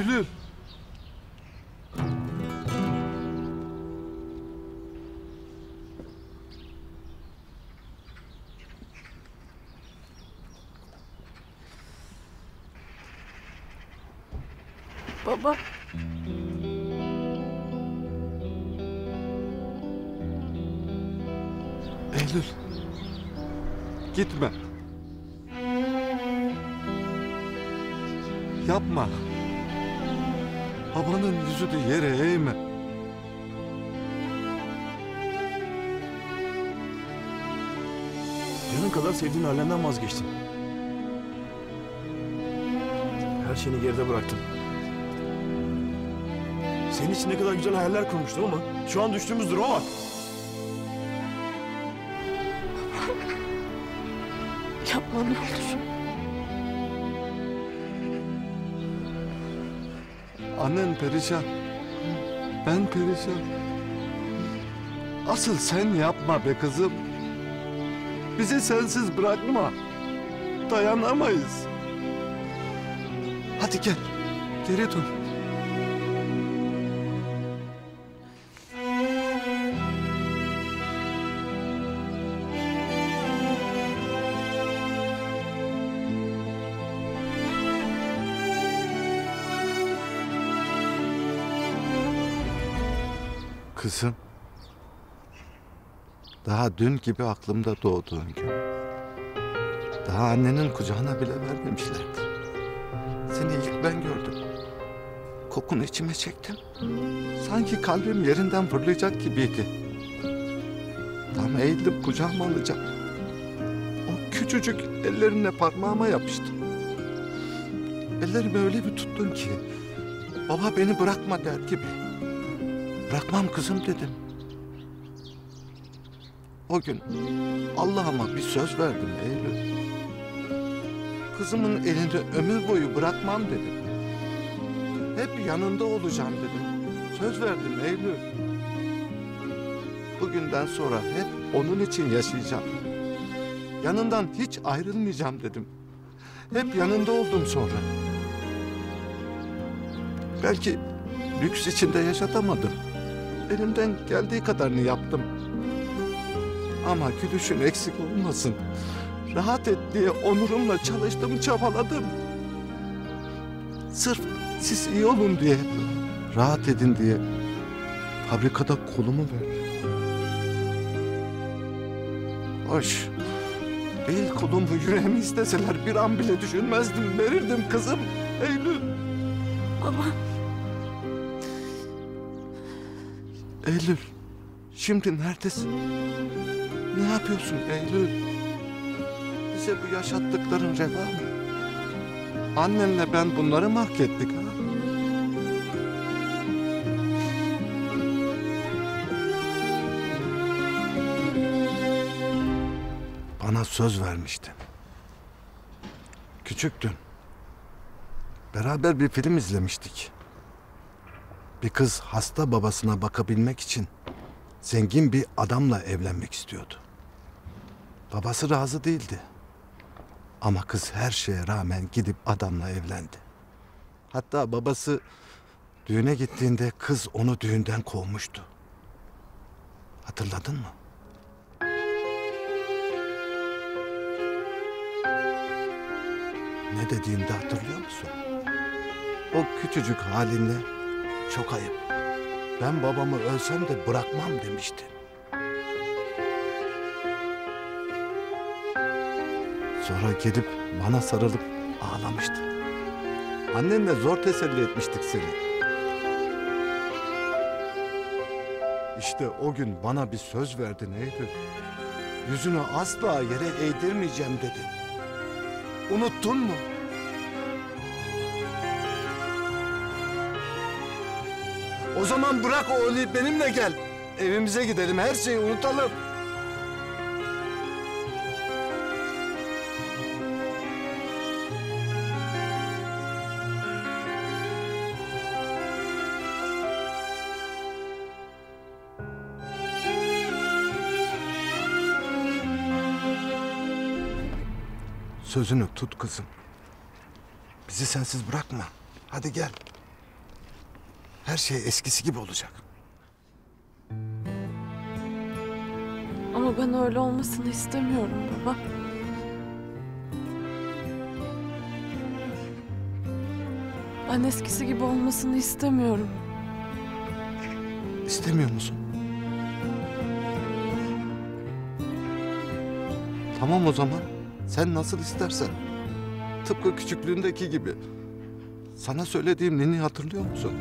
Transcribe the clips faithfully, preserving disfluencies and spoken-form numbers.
Eylül. Baba. Eylül. Gitme. Yapma. Babanın yüzünü yere eğme. Canın kadar sevdiğin ailenden vazgeçtin. Her şeyini geride bıraktın. Senin için ne kadar güzel hayaller kurmuştum ama şu an düştüğümüz duruma bak. Yapma ne olur. Annen perişan. Ben perişan. Asıl sen yapma be kızım. Bizi sensiz bırakma. Dayanamayız. Hadi gel. Geri dön. Kızım, daha dün gibi aklımda doğduğun gün. Daha annenin kucağına bile vermemişlerdi. Seni ilk ben gördüm. Kokunu içime çektim. Sanki kalbim yerinden fırlayacak gibiydi. Tam eğildim kucağıma alacağım. O küçücük ellerinle parmağıma yapıştı. Ellerimi öyle bir tuttun ki, baba beni bırakma der gibi. Bırakmam kızım dedim. O gün Allah'ıma bir söz verdim Eylül. Kızımın elini ömür boyu bırakmam dedim. Hep yanında olacağım dedim. Söz verdim Eylül. Bugünden sonra hep onun için yaşayacağım. Yanından hiç ayrılmayacağım dedim. Hep yanında oldum sonra. Belki lüks içinde yaşatamadım. Elimden geldiği kadarını yaptım. Ama gülüşün eksik olmasın. Rahat et diye onurumla çalıştım, çabaladım. Sırf siz iyi olun diye, rahat edin diye fabrikada kolumu verdim. Hoş, el kolumu, yüreğimi isteseler bir an bile düşünmezdim, verirdim kızım, Eylül. Baba. Eylül, şimdi neredesin? Ne yapıyorsun Eylül? Bize bu yaşattıkların reva mı? Annenle ben bunları mı hak ettik ha? Bana söz vermiştin. Küçüktün. Beraber bir film izlemiştik. Bir kız hasta babasına bakabilmek için zengin bir adamla evlenmek istiyordu. Babası razı değildi. Ama kız her şeye rağmen gidip adamla evlendi. Hatta babası düğüne gittiğinde kız onu düğünden kovmuştu. Hatırladın mı? Ne dediğimde hatırlıyor musun? O küçücük halinle çok ayıp. Ben babamı ölsem de bırakmam demiştin. Sonra gelip bana sarılıp ağlamıştın. Annenle zor teselli etmiştik seni. İşte o gün bana bir söz verdin Eylül. Yüzünü asla yere eğdirmeyeceğim dedin. Unuttun mu? O zaman bırak o ölüyü benimle gel. Evimize gidelim, her şeyi unutalım. Sözünü tut kızım. Bizi sensiz bırakma. Hadi gel. Her şey eskisi gibi olacak. Ama ben öyle olmasını istemiyorum baba. Ben eskisi gibi olmasını istemiyorum. İstemiyor musun? Tamam o zaman. Sen nasıl istersen. Tıpkı küçüklüğündeki gibi. Sana söylediğim ninni hatırlıyor musun?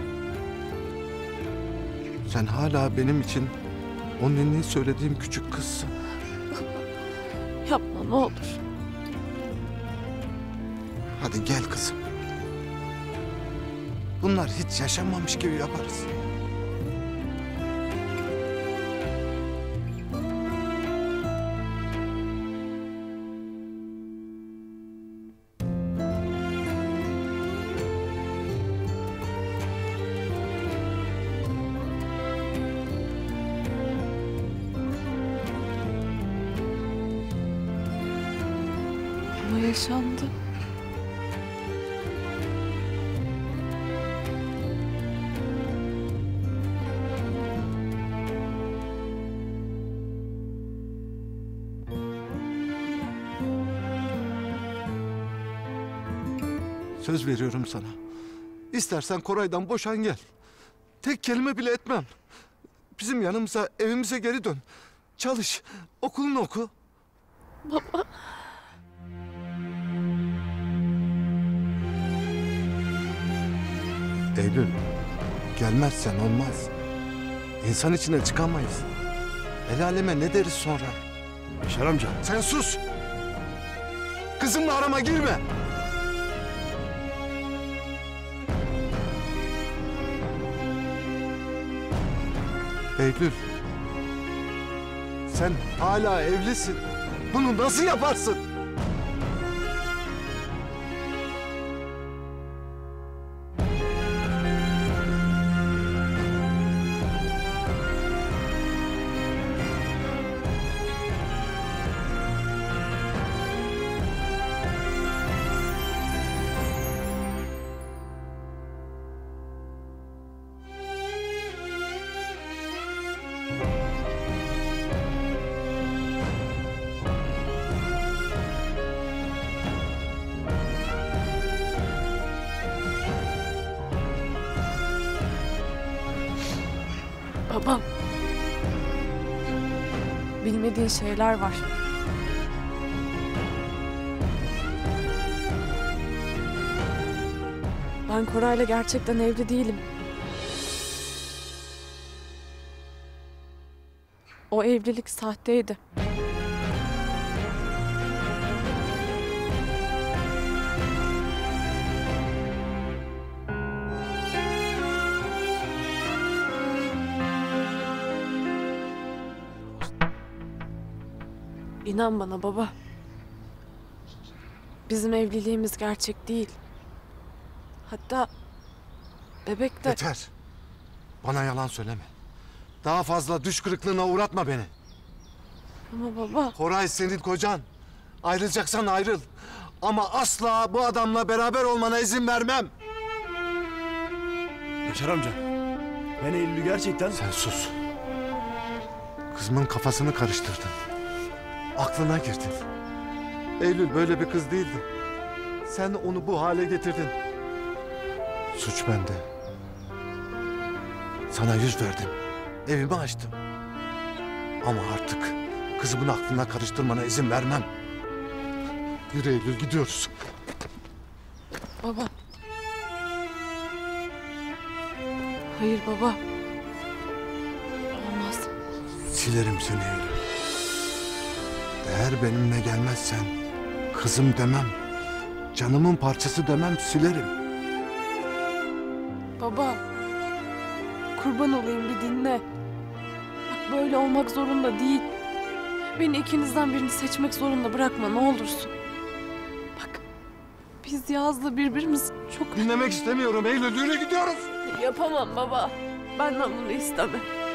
Sen hala benim için o ninni söylediğim küçük kızsın. Yapma ne olur. Hadi gel kızım. Bunlar hiç yaşanmamış gibi yaparız. Ama yaşandı. Söz veriyorum sana. İstersen Koray'dan boşan gel. Tek kelime bile etmem. Bizim yanımıza, evimize geri dön. Çalış, okulunu oku. Baba. Eylül, gelmezsen olmaz. İnsan içine çıkamayız. El aleme ne deriz sonra? Yaşar amca. Sen sus! Kızımla arama girme! Eylül, sen hala evlisin. Bunu nasıl yaparsın? Babam. Bilmediğin şeyler var. Ben Koray'la gerçekten evli değilim. O evlilik sahteydi. İnan bana baba. Bizim evliliğimiz gerçek değil. Hatta bebek de... Yeter. Bana yalan söyleme. Daha fazla düş kırıklığına uğratma beni. Ama baba... Koray senin kocan. Ayrılacaksan ayrıl. Ama asla bu adamla beraber olmana izin vermem. Yaşar amca. Ben Eylül'ü gerçekten... Sen sus. Kızımın kafasını karıştırdın. Aklına girdin. Eylül böyle bir kız değildi. Sen onu bu hale getirdin. Suç bende. Sana yüz verdim. Evimi açtım. Ama artık kızımın aklına karıştırmana izin vermem. Yürü Eylül, gidiyoruz. Baba. Hayır baba. Olmaz. Silerim seni Eylül. Eğer benimle gelmezsen kızım demem. Canımın parçası demem, silerim. Baba. Kurban olayım bir dinle. Bak böyle olmak zorunda değil. Beni ikinizden birini seçmek zorunda bırakma ne olursun. Bak biz Yaz'la birbirimiz çok... Dinlemek istemiyorum Eylül, yürü gidiyoruz. Yapamam baba. Benden bunu isteme.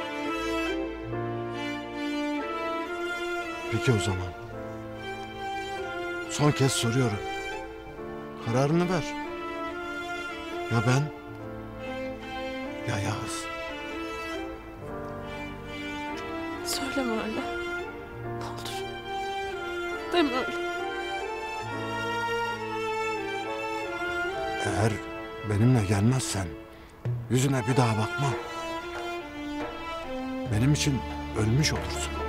Peki o zaman. Son kez soruyorum. Kararını ver. Ya ben? Ya Yağız. Söyleme öyle. Ne olur. Deme öyle. Eğer benimle gelmezsen yüzüne bir daha bakmam. Benim için ölmüş olursun.